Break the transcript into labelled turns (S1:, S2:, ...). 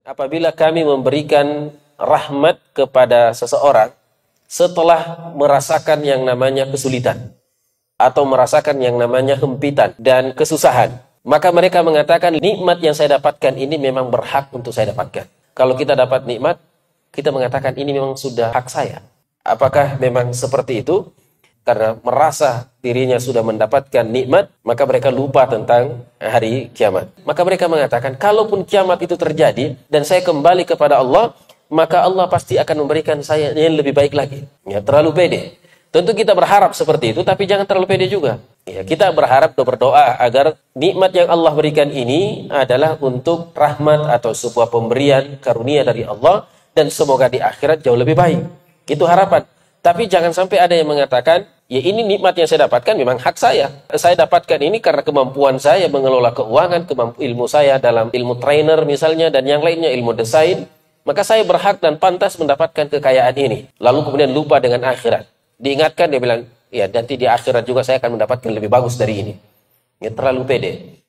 S1: apabila kami memberikan rahmat kepada seseorang setelah merasakan yang namanya kesulitan atau merasakan yang namanya hempitan dan kesusahan, maka mereka mengatakan nikmat yang saya dapatkan ini memang berhak untuk saya dapatkan. Kalau kita dapat nikmat, kita mengatakan ini memang sudah hak saya. Apakah memang seperti itu? Karena merasa dirinya sudah mendapatkan nikmat, maka mereka lupa tentang hari kiamat. Maka mereka mengatakan, kalaupun kiamat itu terjadi dan saya kembali kepada Allah, maka Allah pasti akan memberikan saya yang lebih baik lagi. Ya, terlalu pede. Tentu kita berharap seperti itu, tapi jangan terlalu pede juga. Ya, kita berharap dan berdoa agar nikmat yang Allah berikan ini adalah untuk rahmat atau sebuah pemberian karunia dari Allah, dan semoga di akhirat jauh lebih baik. Itu harapan. Tapi jangan sampai ada yang mengatakan, ya ini nikmat yang saya dapatkan memang hak saya. Saya dapatkan ini karena kemampuan saya mengelola keuangan, ilmu saya dalam ilmu trainer misalnya, dan yang lainnya, ilmu desain. Maka saya berhak dan pantas mendapatkan kekayaan ini. Lalu kemudian lupa dengan akhirat. Diingatkan, dia bilang, ya nanti di akhirat juga saya akan mendapatkan lebih bagus dari ini. Ya terlalu pede.